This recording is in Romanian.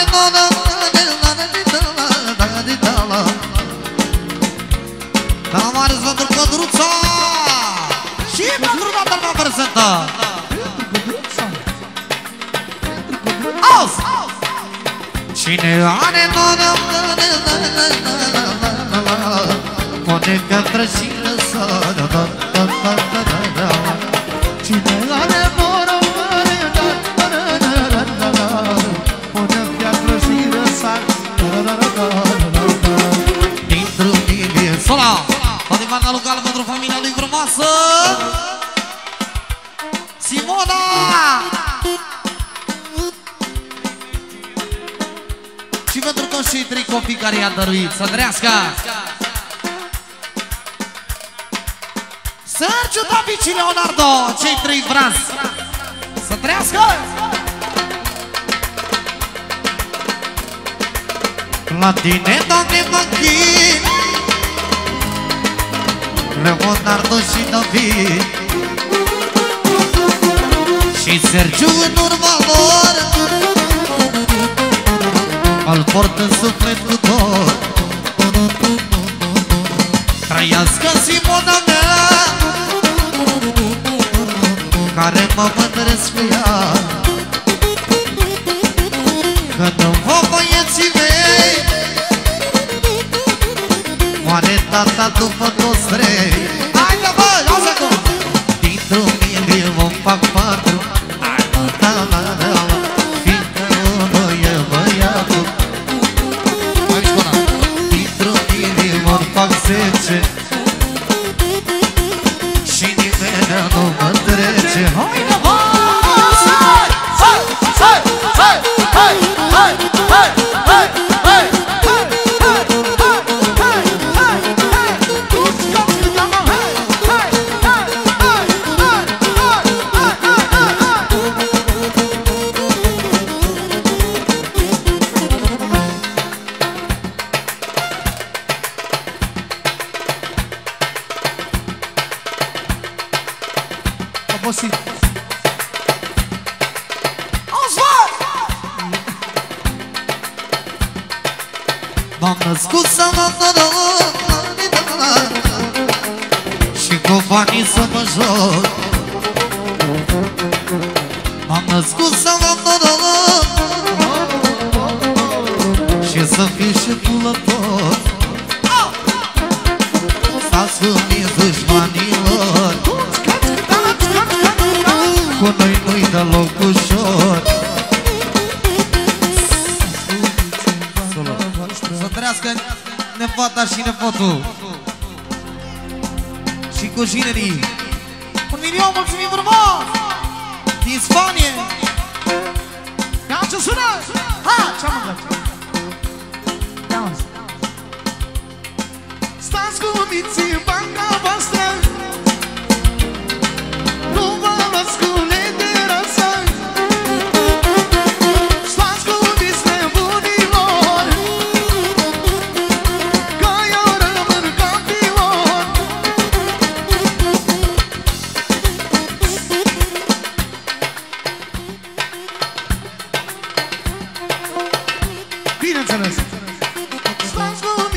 La mare pentru Cădruța și pentru toată lumea prezentă. Auzi! Cine are pune către și lăsă. Cine are pune piatră și lăsă. Dintr-un ilie sola, toate banda locală pentru familia lui frumoasă Simona. Și pentru toți cei trei copii care i-a dăruit. Să trăiască Sergiu, David și Leonardo, cei trei frați. Să trăiască. La tine, Doamne, mă închin, Leonardo și David și Sergiu în urma lor, îl port în suflet cu tot. Trăiască Simona mea, care mă mândresc cu ea, că nu vă băieții mei, moare tata după toți trei. Haide bă, lasă acum! Dintr-un milie vom fac patru, fiindcă unul e băiatul. Dintr-un milie vom fac 10 și nimeni nu mă trece. Haide bă! M-am născut să mă noroc și cu banii să mă joc. M-am născut să mă noroc și să fiu și pulător. Stați cu mine dușmanilor, cu noi nu-i deloc ușor. Să trăiască nepoata și nepotul și cujinerii. Un milion, mulțumim frumos! Din Spanie! Ia ce sună! Ha! Ce-am mâncat? Stați cu minții în banca voastră, nu vă luați cu literăță. Stați cu minți nebunilor, că eu rămân campion. Bineînțeles! Stați cu